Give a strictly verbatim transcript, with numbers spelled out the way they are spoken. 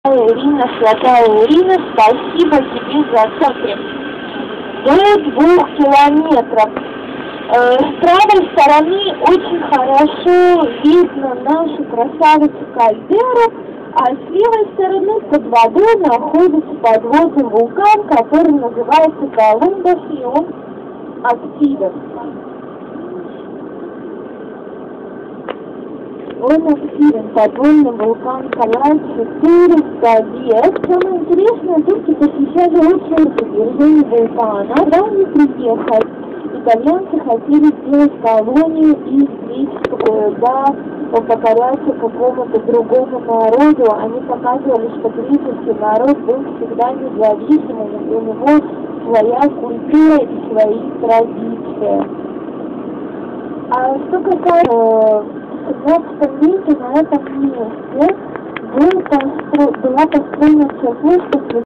Ирина, святая Ирина, спасибо тебе за церковь. До двух километров. Э, с правой стороны очень хорошо видно нашу красавицу кальдеру, а с левой стороны под водой находится подводный вулкан, который называется Колумбас, и он активен. Он активен, подводный вулкан Калай четыреста лет. Самое интересное, турки посещали очень извержение вулкана. Когда они приехали, итальянцы хотели сделать колонию и здесь, да, покоряться какому-то другому народу. Они показывали, что греческий народ был всегда независимым, у него своя культура и свои традиции. А что касается в двадцатом веке на этом месте был постро... была построена церковь,